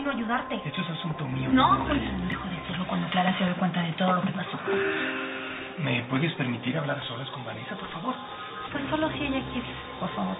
vino a ayudarte. Esto es asunto mío. No, pues dejó de hacerlo cuando Clara se dio cuenta de todo lo que pasó. ¿Me puedes permitir hablar a solas con Vanessa, por favor? Pues solo si ella quiere. Por favor,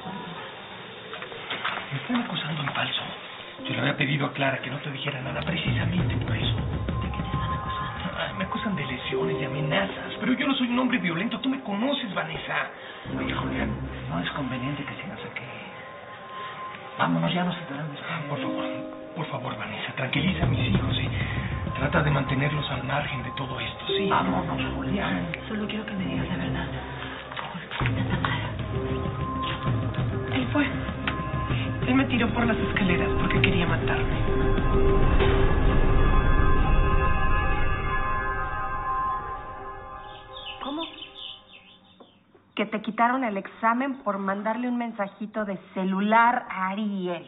Me están acusando en falso. Yo le había pedido a Clara que no te dijera nada precisamente por eso. ¿De qué te están acusando? Me acusan de lesiones, de amenazas, pero yo no soy un hombre violento. Tú me conoces, Vanessa. Oye, Julián, no es conveniente que sigas aquí. Vámonos, ya nos enteramos. Por favor, Vanessa, tranquiliza a mis hijos y trata de mantenerlos al margen de todo esto, ¿sí? Vámonos, Julián. Solo quiero que me digas la verdad. Él fue. Él me tiró por las escaleras porque quería matarme. ¿Cómo? Que te quitaron el examen por mandarle un mensajito de celular a Ariel.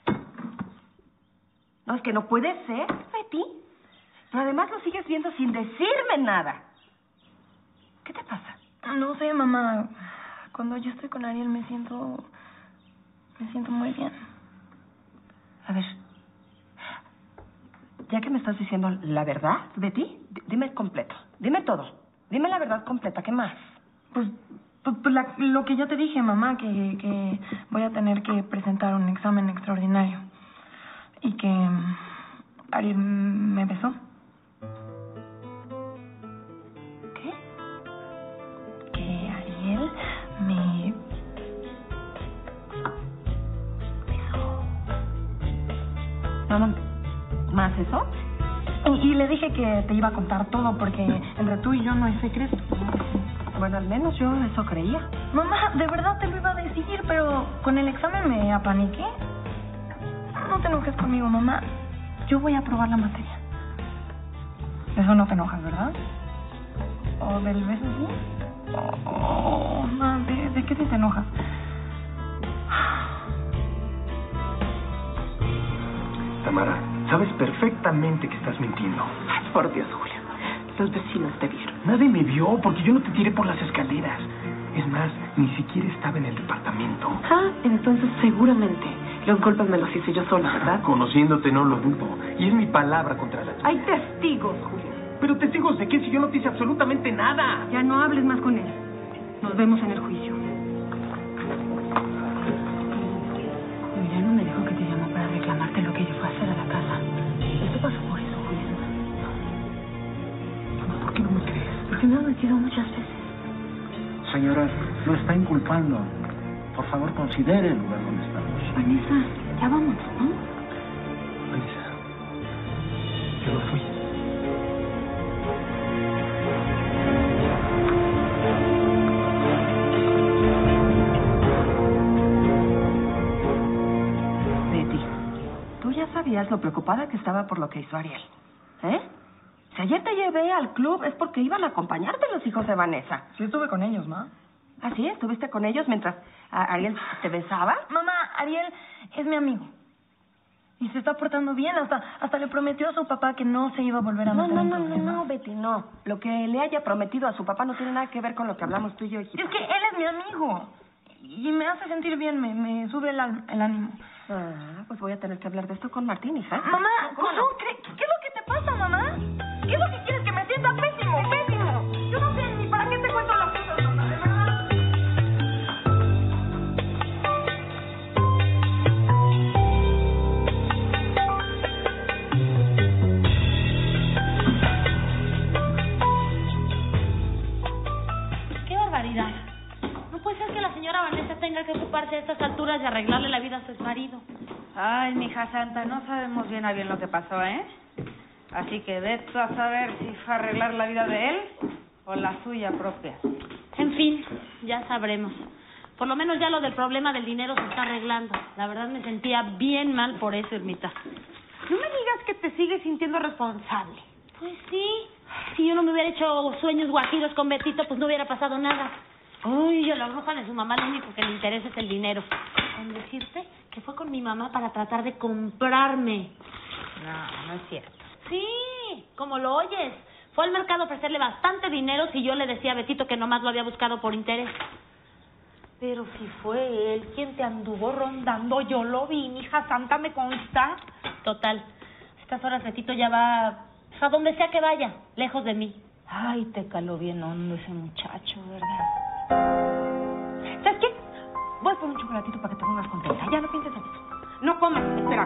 No, es que no puede ser, Betty. Pero además lo sigues viendo sin decirme nada. ¿Qué te pasa? No sé, mamá. Cuando yo estoy con Ariel me siento muy bien. A ver, ya que me estás diciendo la verdad, Betty, dime completo. Dime todo. Dime la verdad completa. ¿Qué más? Pues lo que yo te dije, mamá, que voy a tener que presentar un examen extraordinario. Y que Ariel me besó. ¿Qué? Que Ariel me besó. No, ¿más eso? Y le dije que te iba a contar todo porque entre tú y yo no hay secreto. Bueno, al menos yo eso creía. Mamá, de verdad te lo iba a decir, pero con el examen me apaniqué. No te enojes conmigo, mamá. Yo voy a aprobar la materia. Eso no te enojas, ¿verdad? ¿O del beso sí? No, ¿de qué te enojas? Tamara, sabes perfectamente que estás mintiendo. Por Dios, Julián. Los vecinos te vieron. Nadie me vio porque yo no te tiré por las escaleras. Es más, ni siquiera estaba en el departamento. Entonces seguramente los golpes me los hice yo sola, ¿verdad? Conociéndote no lo dudo. Y es mi palabra contra la tuya. Hay testigos, Julián. ¿Pero testigos de qué si yo no te hice absolutamente nada? Ya no hables más con él. Nos vemos en el juicio. Emiliano me dijo que te llamó para reclamarte lo que yo fue a hacer a la casa. Esto pasó por eso, Julián. ¿Por qué no me crees? Porque me has metido muchas veces. Señora, lo está inculpando. Por favor, considere el lugar donde estamos. Vanessa, ya vamos, ¿no? Vanessa, yo no fui. Betty, tú ya sabías lo preocupada que estaba por lo que hizo Ariel. ¿Eh? Si ayer te llevé al club es porque iban a acompañarte los hijos de Vanessa. Sí estuve con ellos, ¿ma? ¿Ah, sí? ¿Estuviste con ellos mientras Ariel te besaba? Mamá, Ariel es mi amigo. Y se está portando bien. Hasta le prometió a su papá que no se iba a volver a meter en problemas. No, Betty, no. Lo que le haya prometido a su papá no tiene nada que ver con lo que hablamos tú y yo, hijita. Es que él es mi amigo. Y me hace sentir bien, me sube el ánimo. Ah, pues voy a tener que hablar de esto con Martín, hija. Mamá, ¿cómo no? ¿Qué es lo que te pasa, mamá? ¿Qué es lo que quieres? Que me sienta pésimo, pésimo. Yo no sé ni para qué te cuento las cosas, mamá, de verdad. ¡Qué barbaridad! No puede ser que la señora Vanessa tenga que ocuparse a estas alturas de arreglarle la vida a su exmarido. Ay, mija santa, no sabemos bien a bien lo que pasó, ¿eh? Así que ve tú a saber si fue a arreglar la vida de él o la suya propia. En fin, ya sabremos. Por lo menos ya lo del problema del dinero se está arreglando. La verdad me sentía bien mal por eso, Ermita. No me digas que te sigues sintiendo responsable. Pues sí. Si yo no me hubiera hecho sueños guajiros con Betito, pues no hubiera pasado nada. Uy, a la bruja de su mamá lo único que le interesa es el dinero. Con decirte que fue con mi mamá para tratar de comprarme. No es cierto. Sí, como lo oyes. Fue al mercado a ofrecerle bastante dinero si yo le decía a Betito que nomás lo había buscado por interés. Pero si fue él quien te anduvo rondando, yo lo vi, mija santa, me consta. Total, estas horas Betito ya va a donde sea que vaya, lejos de mí. Ay, te caló bien hondo ese muchacho, ¿verdad? ¿Sabes qué? Voy por un chocolatito para que te pongas contenta. Ya no pienses en eso. No comas, espera.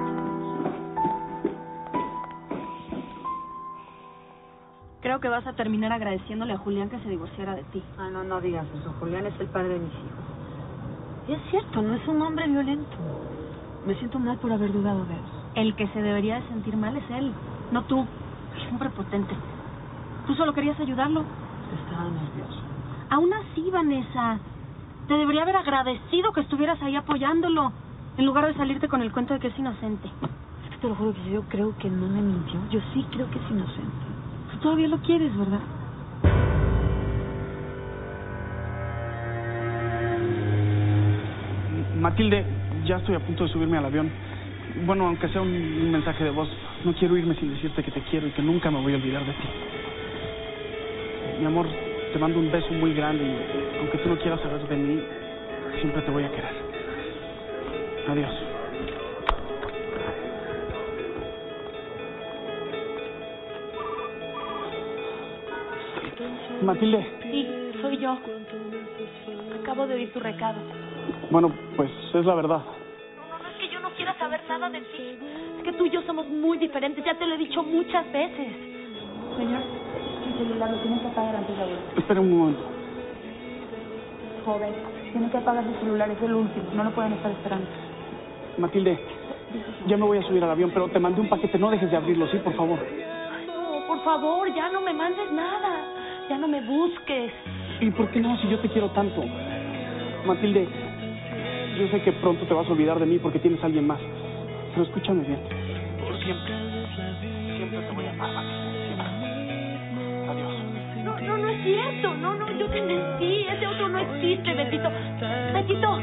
Creo que vas a terminar agradeciéndole a Julián que se divorciara de ti. Ah, no digas eso. Julián es el padre de mis hijos. Y es cierto, no es un hombre violento. Me siento mal por haber dudado de él. El que se debería de sentir mal es él, no tú. Es un prepotente. Tú solo querías ayudarlo. Estaba nervioso. Aún así, Vanessa, te debería haber agradecido que estuvieras ahí apoyándolo, en lugar de salirte con el cuento de que es inocente. Es que te lo juro que yo creo que no me mintió. Yo sí creo que es inocente. Tú todavía lo quieres, ¿verdad? Matilde, ya estoy a punto de subirme al avión. Bueno, aunque sea un mensaje de voz, no quiero irme sin decirte que te quiero y que nunca me voy a olvidar de ti. Mi amor, te mando un beso muy grande y aunque tú no quieras saber de mí, siempre te voy a querer. Adiós. Matilde. Sí, soy yo. Acabo de oír tu recado. Bueno, pues es la verdad. No, es que yo no quiero saber nada de ti. Es que tú y yo somos muy diferentes, ya te lo he dicho muchas veces. Señor, su celular lo tiene que apagar antes de abrir. Espera un momento. Joven, tiene que apagar su celular, es el último. No lo pueden estar esperando. Matilde, ya me voy a subir al avión, pero te mandé un paquete, no dejes de abrirlo, ¿sí? Por favor. Ay, no, por favor, ya no me mandes nada. Ya no me busques. ¿Y por qué no, si yo te quiero tanto? Matilde, yo sé que pronto te vas a olvidar de mí porque tienes a alguien más. Pero escúchame bien. Por siempre. Siempre te voy a amar, Matilde. Siempre. Adiós. No es cierto. No, yo te mentí. Ese otro no existe, Betito. Betito.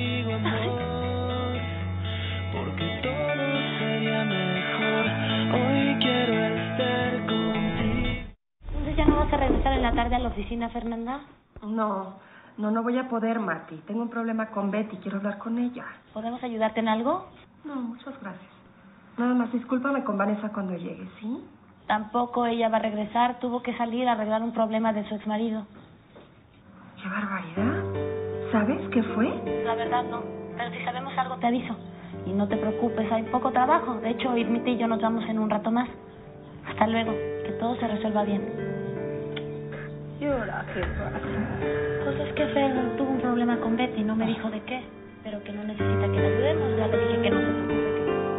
Porque todo sería mejor. Hoy quiero estar contigo. Entonces, ¿ya no vas a regresar en la tarde a la oficina, Fernanda? No voy a poder, Marty. Tengo un problema con Betty, quiero hablar con ella. ¿Podemos ayudarte en algo? No, muchas gracias. Nada más, discúlpame con Vanessa cuando llegue, ¿sí? Tampoco ella va a regresar, tuvo que salir a arreglar un problema de su exmarido. ¡Qué barbaridad! ¿Sabes qué fue? La verdad no, pero si sabemos algo te aviso. Y no te preocupes, hay poco trabajo. De hecho, Irmita y yo nos vamos en un rato más. Hasta luego, que todo se resuelva bien. ¿Y ahora qué pasa? Pues es que Fer tuvo un problema con Betty, no me dijo de qué, pero que no necesita que le ayudemos. Ya le dije que no se preocupe.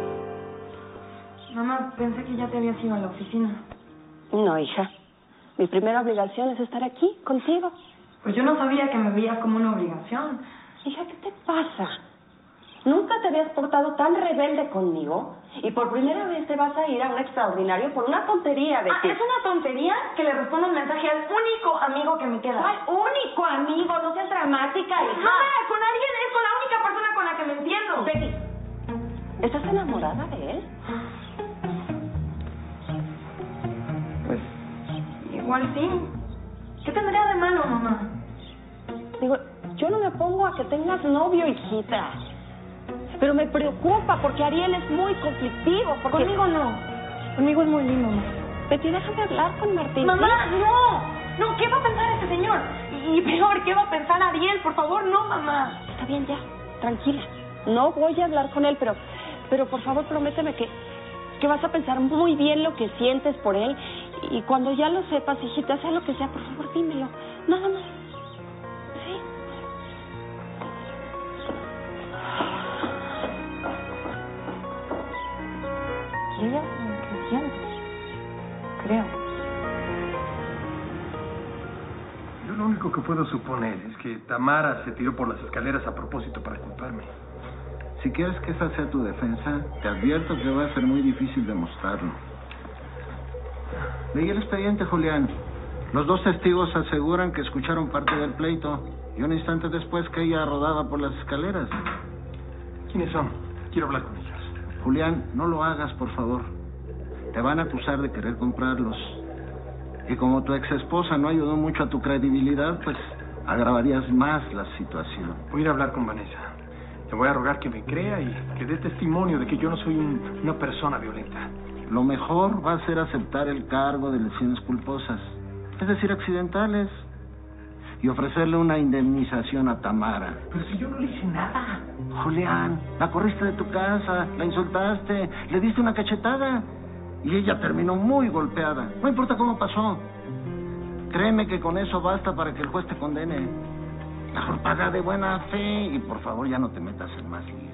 Mamá, pensé que ya te habías ido a la oficina. No, hija. Mi primera obligación es estar aquí, contigo. Pues yo no sabía que me veías como una obligación. Hija, ¿qué te pasa? ¿Nunca te habías portado tan rebelde conmigo? Y por primera vez te vas a ir a un extraordinario por una tontería, Betty. ¿Es una tontería que le responda un mensaje al único amigo que me queda? ¿Cuál único amigo? No seas dramática, hija. Mamá, con alguien es con la única persona con la que me entiendo. Betty, ¿estás enamorada de él? Pues, igual sí. ¿Qué tendría de malo, mamá? Digo, yo no me opongo a que tengas novio, hijita. Pero me preocupa porque Ariel es muy conflictivo. Porque... Conmigo no. Conmigo es muy lindo, mamá. Betty, déjame hablar con Martín. Mamá, no. No, ¿qué va a pensar ese señor? Y peor, ¿qué va a pensar Ariel? Por favor, no, mamá. Está bien, ya. Tranquila. No voy a hablar con él, pero por favor prométeme que vas a pensar muy bien lo que sientes por él. Y cuando ya lo sepas, hijita, sea lo que sea, por favor, dímelo. Nada más. ¿Sí? Y ella ¿qué siente? Creo. Yo lo único que puedo suponer es que Tamara se tiró por las escaleras a propósito para culparme. Si quieres que esa sea tu defensa, te advierto que va a ser muy difícil demostrarlo. Leí el expediente, Julián. Los dos testigos aseguran que escucharon parte del pleito y un instante después que ella rodaba por las escaleras. ¿Quiénes son? Quiero hablar con ellos. Julián, no lo hagas, por favor. Te van a acusar de querer comprarlos. Y como tu ex esposa no ayudó mucho a tu credibilidad, pues agravarías más la situación. Voy a ir a hablar con Vanessa. Le voy a rogar que me crea y que dé testimonio de que yo no soy una persona violenta. lo mejor va a ser aceptar el cargo de lesiones culposas, es decir, accidentales, y ofrecerle una indemnización a Tamara. Pero si yo no le hice nada. Julián, la corriste de tu casa, la insultaste, le diste una cachetada y ella terminó muy golpeada. No importa cómo pasó. Créeme que con eso basta para que el juez te condene. Mejor paga de buena fe y por favor ya no te metas en más líos.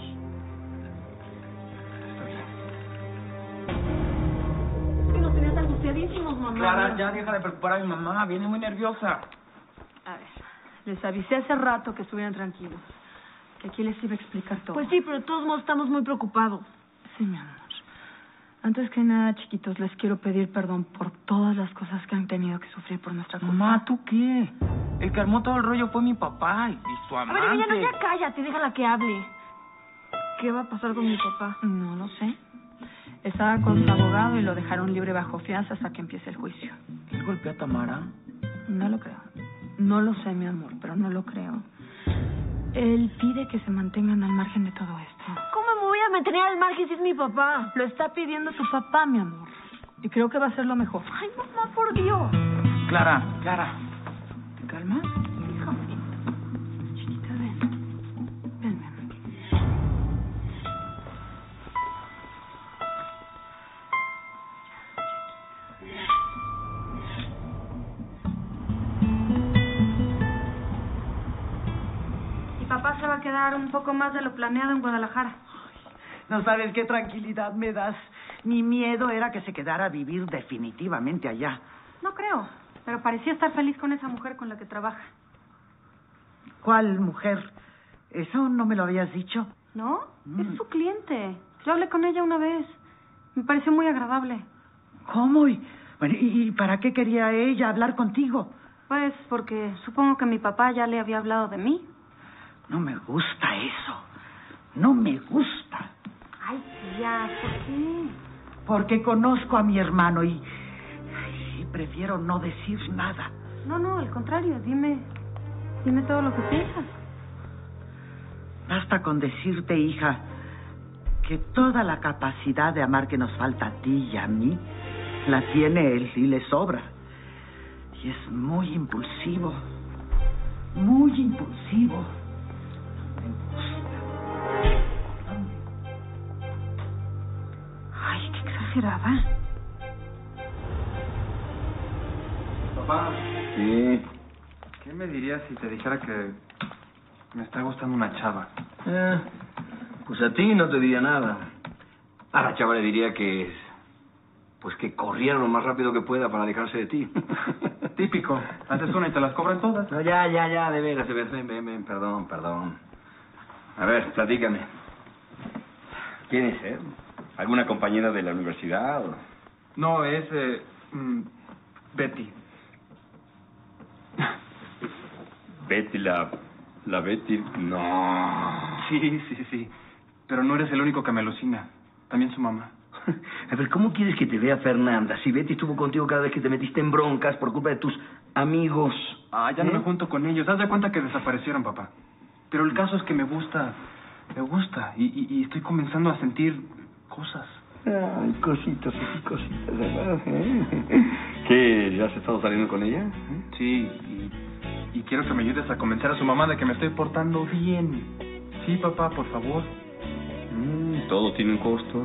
Nos tenías angustiadísimos, mamá. Clara, ya deja de preocupar a mi mamá, viene muy nerviosa. A ver, les avisé hace rato que estuvieran tranquilos. Que aquí les iba a explicar todo. Pues sí, pero de todos modos estamos muy preocupados. Sí, mi amor. Antes que nada, chiquitos, les quiero pedir perdón por todas las cosas que han tenido que sufrir por nuestra culpa. Mamá, ¿tú qué? El que armó todo el rollo fue mi papá y su A amante. ver, Emiliano, ya cállate, déjala que hable. ¿Qué va a pasar con mi papá? No lo sé. Estaba con su abogado y lo dejaron libre bajo fianza hasta que empiece el juicio. ¿Él golpeó a Tamara? No lo creo. No lo sé, mi amor, pero no lo creo. Él pide que se mantengan al margen de todo esto. ¿Cómo me voy a mantener al margen si es mi papá? Lo está pidiendo tu papá, mi amor. Y creo que va a ser lo mejor. Ay, mamá, por Dios. Clara, ¿te calmas? Chiquita, ven. Ven, mi amor. Mi papá se va a quedar un poco más de lo planeado en Guadalajara. No sabes qué tranquilidad me das. Mi miedo era que se quedara a vivir definitivamente allá. No creo, pero parecía estar feliz con esa mujer con la que trabaja. ¿Cuál mujer? ¿Eso no me lo habías dicho? ¿No? Es su cliente. Yo hablé con ella una vez. Me pareció muy agradable. ¿Cómo? ¿Y para qué quería ella hablar contigo? Pues porque supongo que mi papá ya le había hablado de mí. No me gusta eso. No me gusta. Ay, tía, ¿por qué? Porque conozco a mi hermano y prefiero no decir nada. No, al contrario, dime todo lo que piensas. Basta con decirte, hija, que toda la capacidad de amar que nos falta a ti y a mí la tiene él y le sobra. Y es muy impulsivo. Muy impulsivo. Me gusta. Ay, qué exagerada. Papá, Sí. ¿qué me dirías si te dijera que me está gustando una chava? Pues a ti no te diría nada. A la chava le diría que... pues que corriera lo más rápido que pueda para alejarse de ti. Típico. Haces una y te las cobran todas. No, ya, de veras. Ven, perdón. A ver, platícame. ¿Quién es, ¿Alguna compañera de la universidad o...? No, es... Betty. Betty, la Betty... No... Sí. Pero no eres el único que me alucina. También su mamá. A ver, ¿cómo quieres que te vea Fernanda? Si Betty estuvo contigo cada vez que te metiste en broncas por culpa de tus amigos. Ah, ya no me junto con ellos. Haz de cuenta que desaparecieron, papá. Pero el caso es que me gusta. Y estoy comenzando a sentir cosas. Ay, cositas, ¿verdad? ¿Qué? ¿Ya has estado saliendo con ella? Sí, y quiero que me ayudes a convencer a su mamá de que me estoy portando bien. Sí, papá, por favor. Todo tiene un costo.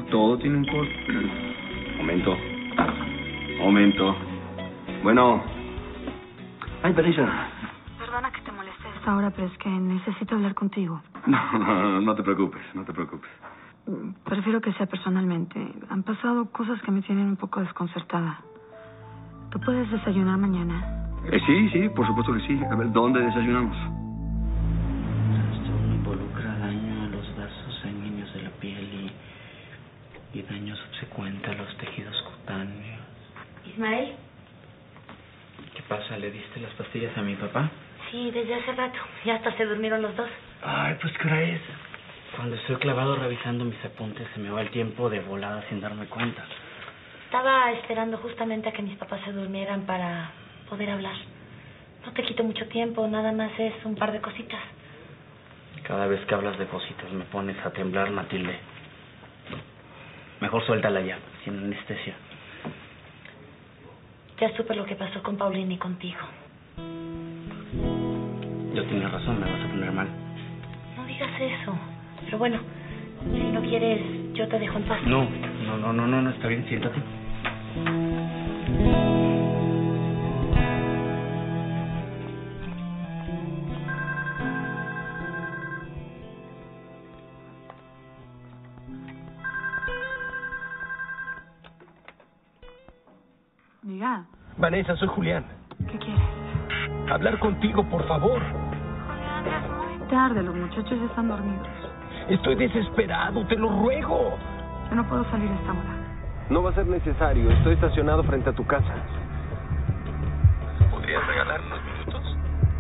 Momento. Bueno. Ay, Parisa. Perdona que te moleste a esta hora, pero es que necesito hablar contigo. No te preocupes. Prefiero que sea personalmente. Han pasado cosas que me tienen un poco desconcertada. ¿Tú puedes desayunar mañana? Sí, por supuesto que sí. A ver, ¿dónde desayunamos? Esto involucra daño a los vasos sanguíneos de la piel y daño subsecuente a los tejidos cutáneos. Ismael. ¿Qué pasa? ¿Le diste las pastillas a mi papá? Sí, desde hace rato. Ya hasta se durmieron los dos. Ay, pues ¿qué hora es? Cuando estoy clavado revisando mis apuntes se me va el tiempo de volada sin darme cuenta. Estaba esperando justamente a que mis papás se durmieran para poder hablar. No te quito mucho tiempo, nada más es un par de cositas. Cada vez que hablas de cositas me pones a temblar, Matilde. Mejor suéltala ya, sin anestesia. Ya supe lo que pasó con Paulina y contigo. Yo tenía razón, me vas a poner mal. No digas eso. Pero bueno, si no quieres, yo te dejo en paz. No, está bien, siéntate. Diga. Vanessa, soy Julián. ¿Qué quieres? Hablar contigo, por favor. Julián, ya es muy tarde, los muchachos ya están dormidos. Estoy desesperado, te lo ruego. Yo no puedo salir a esta hora. No va a ser necesario, estoy estacionado frente a tu casa. ¿Podrías regalarme unos minutos?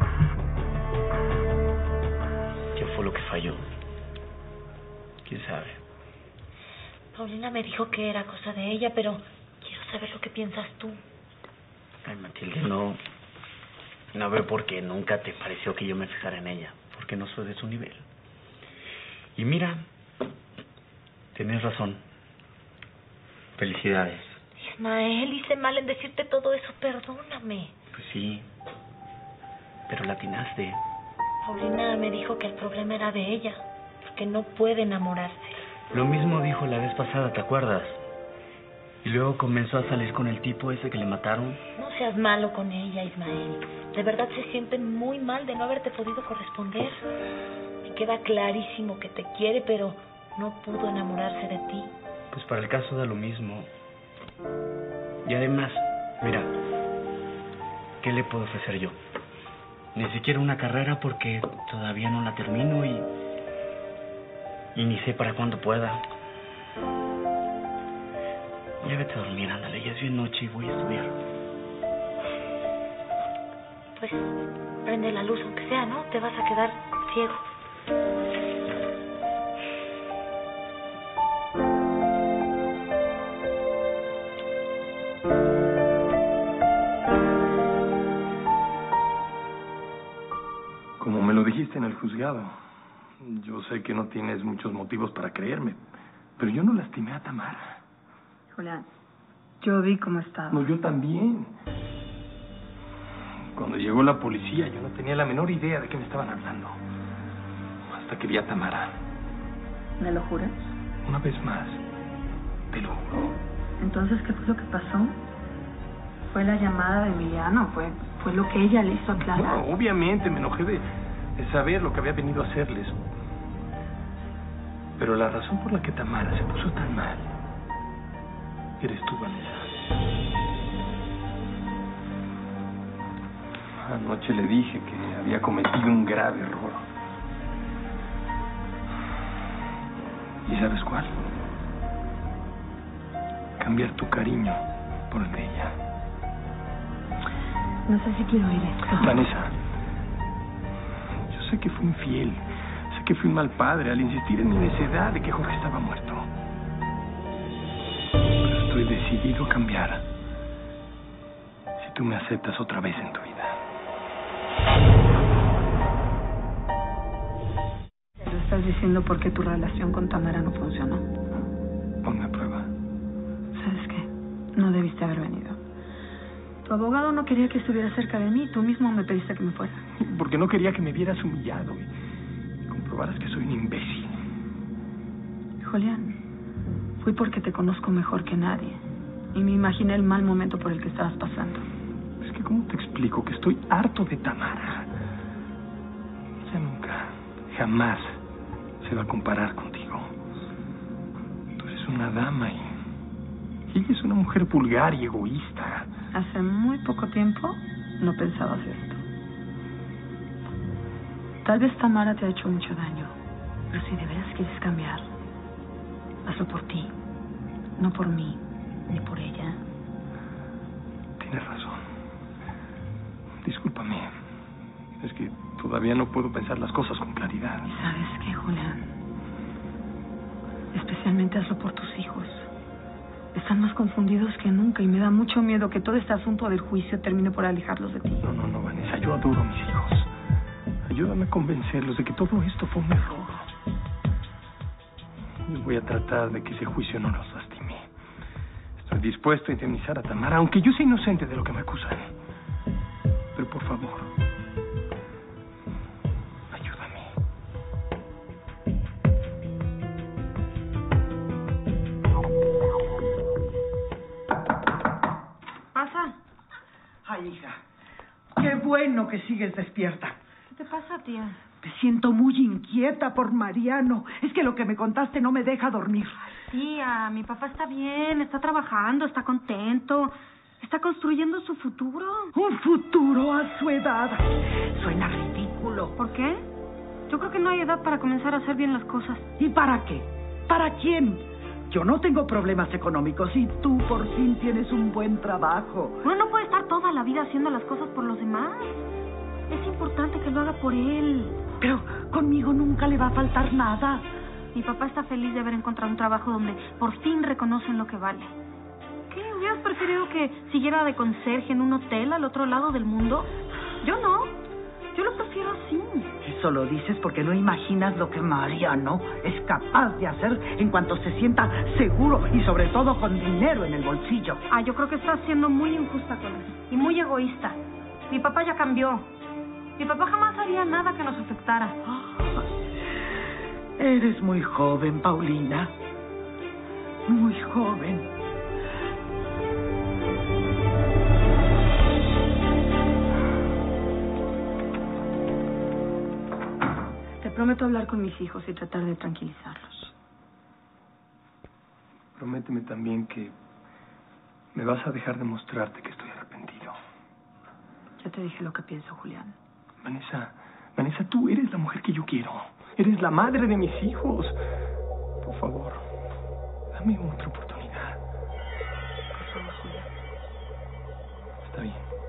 ¿Qué fue lo que falló? ¿Quién sabe? Paulina me dijo que era cosa de ella, pero quiero saber lo que piensas tú. Ay, Matilde, no veo por qué nunca te pareció que yo me fijara en ella, porque no soy de su nivel. Y mira, tienes razón. Felicidades. Ismael, hice mal en decirte todo eso, perdóname. Pues sí, pero la atinaste. Paulina me dijo que el problema era de ella, porque no puede enamorarse. Lo mismo dijo la vez pasada, ¿te acuerdas? Y luego comenzó a salir con el tipo ese que le mataron. No seas malo con ella, Ismael. De verdad se siente muy mal de no haberte podido corresponder. Me queda clarísimo que te quiere, pero no pudo enamorarse de ti. Pues para el caso da lo mismo. Y además, mira, ¿qué le puedo ofrecer yo? Ni siquiera una carrera porque todavía no la termino y ni sé para cuándo pueda. Ya vete a dormir, ándale, ya es bien noche y voy a estudiar. Pues prende la luz aunque sea, ¿no? Te vas a quedar ciego. Como me lo dijiste en el juzgado, yo sé que no tienes muchos motivos para creerme, pero yo no lastimé a Tamara. Julián, yo vi cómo estaba. No, yo también. Cuando llegó la policía, yo no tenía la menor idea de qué me estaban hablando. Hasta que vi a Tamara. ¿Me lo juras? Una vez más, te lo juro. Entonces, ¿qué fue lo que pasó? ¿Fue la llamada de Emiliano? ¿Fue lo que ella le hizo a Clara? No, obviamente me enojé de saber lo que había venido a hacerles. Pero la razón por la que Tamara se puso tan mal eres tú, Vanessa. Anoche le dije que había cometido un grave error. ¿Y sabes cuál? Cambiar tu cariño por el de ella. No sé si quiero oír esto. Vanessa, yo sé que fui infiel. Sé que fui un mal padre al insistir en mi necedad de que Jorge estaba muerto. Pero estoy decidido a cambiar si tú me aceptas otra vez en tu vida. Lo estás diciendo porque tu relación con Tamara no funcionó. Ponme a prueba. ¿Sabes qué? No debiste haber venido. Tu abogado no quería que estuviera cerca de mí. Tú mismo me pediste que me fuera. Porque no quería que me vieras humillado y comprobaras que soy un imbécil. Julián, fui porque te conozco mejor que nadie. Y me imaginé el mal momento por el que estabas pasando. Es que ¿cómo te explico que estoy harto de Tamara? Ella nunca, jamás se va a comparar contigo. Tú eres una dama y ella es una mujer vulgar y egoísta. Hace muy poco tiempo no pensabas esto. Tal vez Tamara te ha hecho mucho daño, pero si de veras quieres cambiar, hazlo por ti, no por mí, ni por ella. Tienes razón. Discúlpame. Es que todavía no puedo pensar las cosas con claridad. ¿Y sabes qué, Julián? Especialmente hazlo por tus hijos. Están más confundidos que nunca y me da mucho miedo que todo este asunto del juicio termine por alejarlos de ti. No, Vanessa, yo adoro a mis hijos. Ayúdame a convencerlos de que todo esto fue un error. Y voy a tratar de que ese juicio no los lastime. dispuesto a indemnizar a Tamara, aunque yo sea inocente de lo que me acusan. Pero por favor, ayúdame. ¿Pasa? Ay, hija, qué bueno que sigues despierta. ¿Qué te pasa, tía? Me siento muy inquieta por Mariano. Es que lo que me contaste no me deja dormir. Tía, mi papá está bien, está trabajando, está contento, está construyendo su futuro. ¿Un futuro a su edad? Suena ridículo. ¿Por qué? Yo creo que no hay edad para comenzar a hacer bien las cosas. ¿Y para qué? ¿Para quién? Yo no tengo problemas económicos y tú por fin tienes un buen trabajo. Uno no puede estar toda la vida haciendo las cosas por los demás. Es importante que lo haga por él. Pero conmigo nunca le va a faltar nada. Mi papá está feliz de haber encontrado un trabajo donde por fin reconocen lo que vale. ¿Qué? ¿Hubieras preferido que siguiera de conserje en un hotel al otro lado del mundo? Yo no. Yo lo prefiero así. Eso lo dices porque no imaginas lo que Mariano es capaz de hacer en cuanto se sienta seguro y sobre todo con dinero en el bolsillo. Yo creo que estás siendo muy injusta con él y muy egoísta. Mi papá ya cambió. Mi papá jamás haría nada que nos afectara. Eres muy joven, Paulina. Muy joven. Te prometo hablar con mis hijos y tratar de tranquilizarlos. Prométeme también que me vas a dejar demostrarte que estoy arrepentido. Ya te dije lo que pienso, Julián. Vanessa, tú eres la mujer que yo quiero. Eres la madre de mis hijos. Por favor, dame otra oportunidad. Por favor, Julián. Está bien.